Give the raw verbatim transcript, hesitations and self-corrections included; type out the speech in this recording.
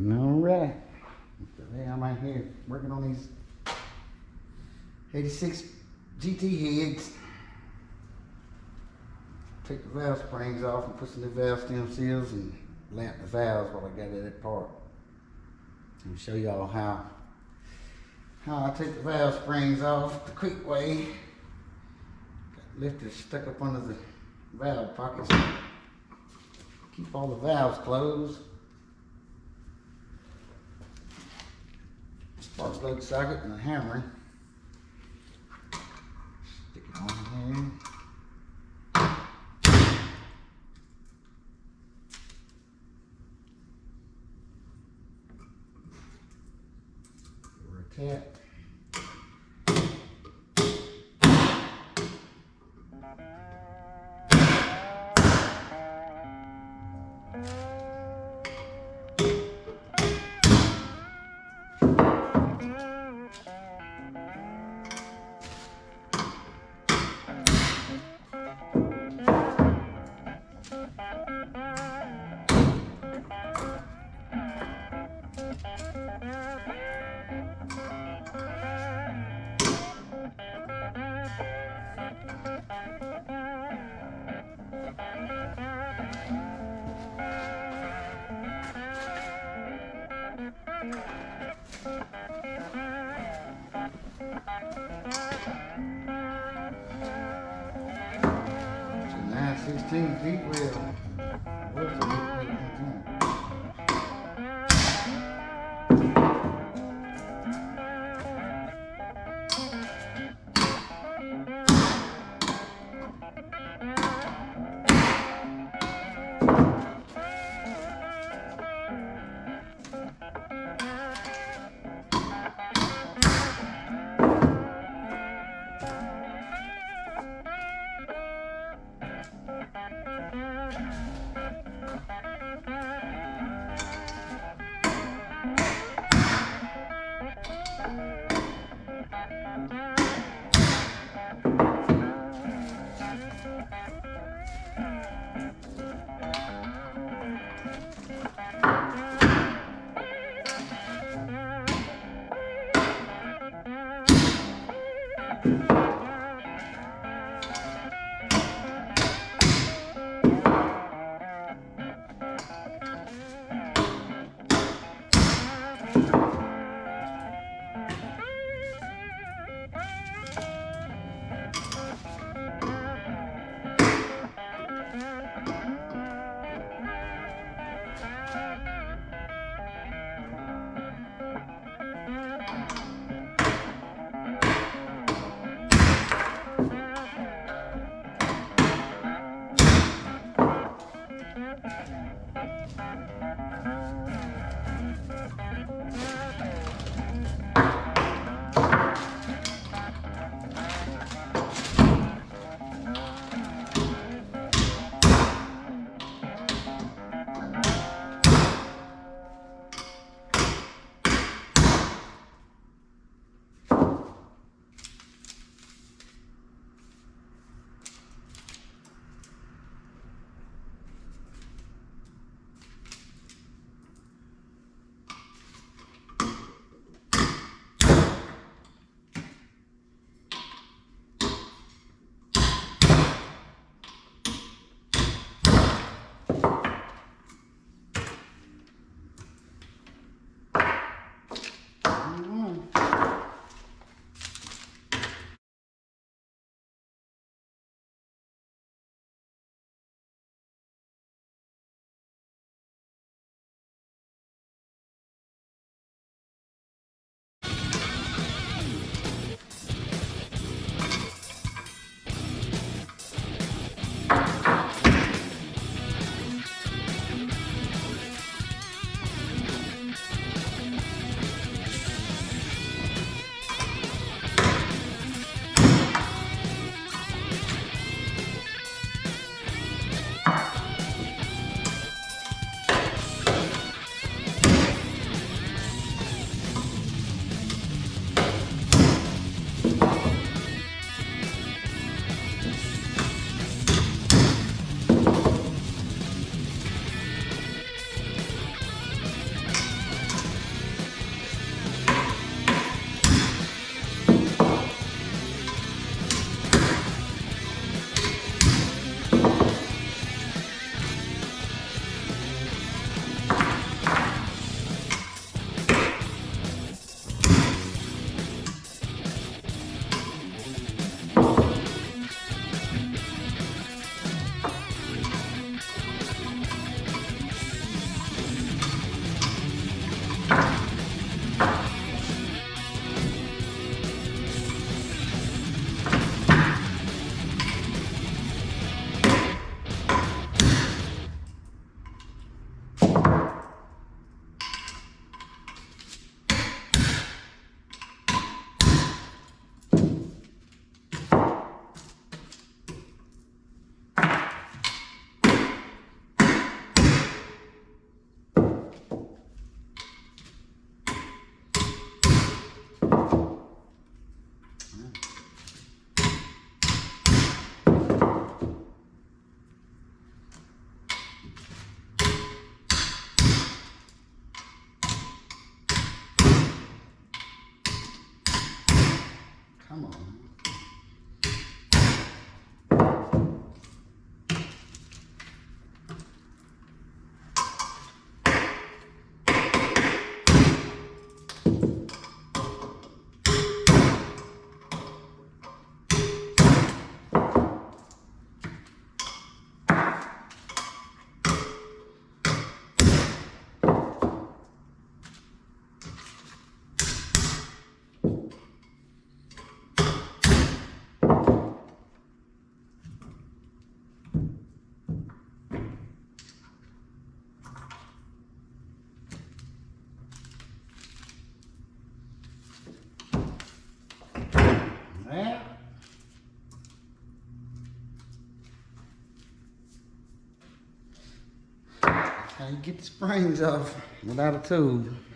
Alright. Today I'm out here working on these eighty-six G T heads. Take the valve springs off and put some new valve stem seals and lamp the valves while I got at that part. And show y'all how how I take the valve springs off the quick way. Got lifters stuck up under the valve pockets. Keep all the valves closed. Spark plug socket and a hammer. Stick it on here. Give her a tap. nine sixteen feet well. Where's the Thank you. Yeah. That's how you get the springs off without a tool.